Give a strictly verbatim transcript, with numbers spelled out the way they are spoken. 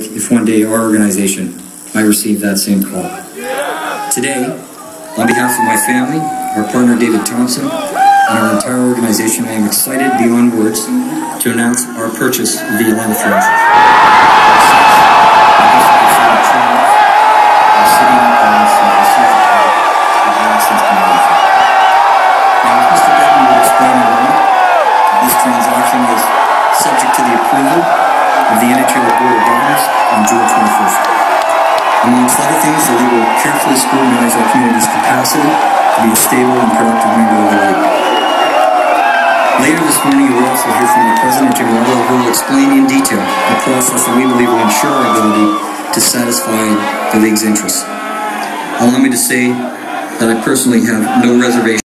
if one day our organization might receive that same call. Today, on behalf of my family, our partner David Thompson, and our entire organization, I am excited beyond words to announce our purchase of the Atlanta Thrashers. Transaction is subject to the approval of the N H L Board of Governors on June twenty-first. Amongst other things, the league will carefully scrutinize our community's capacity to be a stable and productive member of the league. Later this morning, you will also hear from the President General, who will explain in detail the process that we believe will ensure our ability to satisfy the league's interests. Allow me to say that I personally have no reservation